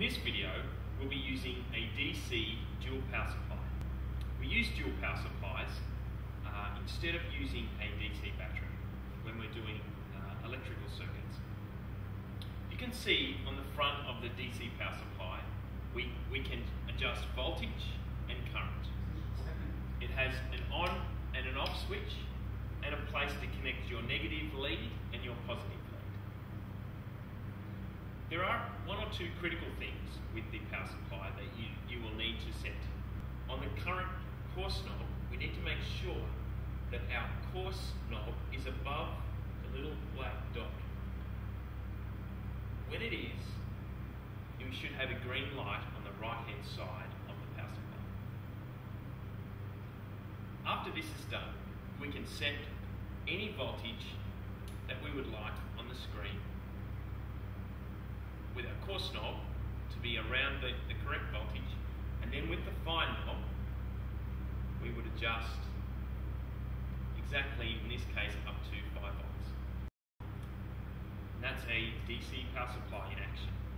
this video, we'll be using a DC dual power supply. We use dual power supplies instead of using a DC battery when we're doing electrical circuits. You can see on the front of the DC power supply, we can adjust voltage and current. It has an on and an off switch and a place to connect your negative lead and your positive lead. There are one or two critical things with the power supply that you will need to set. On the current coarse knob, we need to make sure that our coarse knob is above the little black dot. When it is, you should have a green light on the right hand side of the power supply. After this is done, we can set any voltage that we would like on the screen with our coarse knob to be around the correct voltage, and then with the fine knob we would adjust exactly, in this case, up to 5 volts. And that's a DC power supply in action.